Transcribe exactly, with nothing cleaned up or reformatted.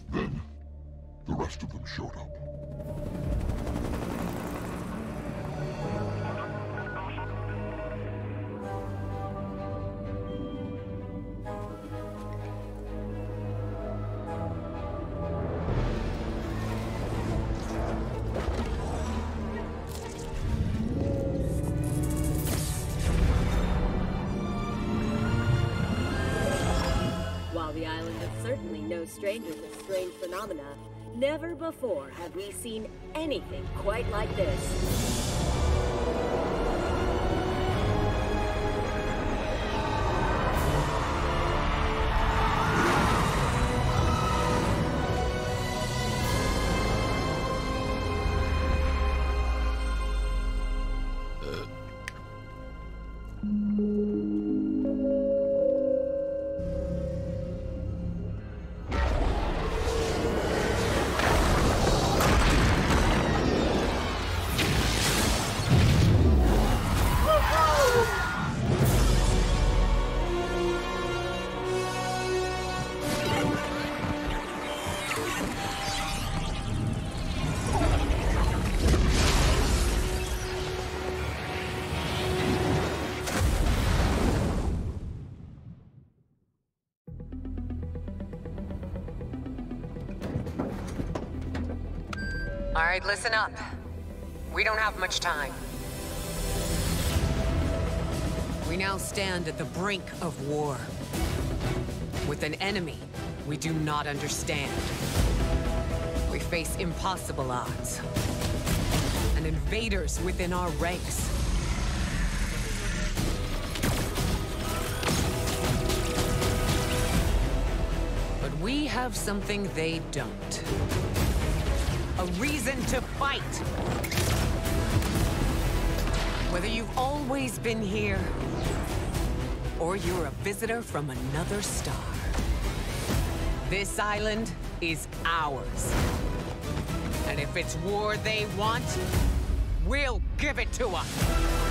Then, the rest of them showed up. While the island is certainly no stranger to strange phenomena, never before have we seen anything quite like this. All right, listen up. We don't have much time. We now stand at the brink of war. With an enemy we do not understand. We face impossible odds. And invaders within our ranks. But we have something they don't. A reason to fight! Whether you've always been here, or you're a visitor from another star, this island is ours. And if it's war they want, we'll give it to them!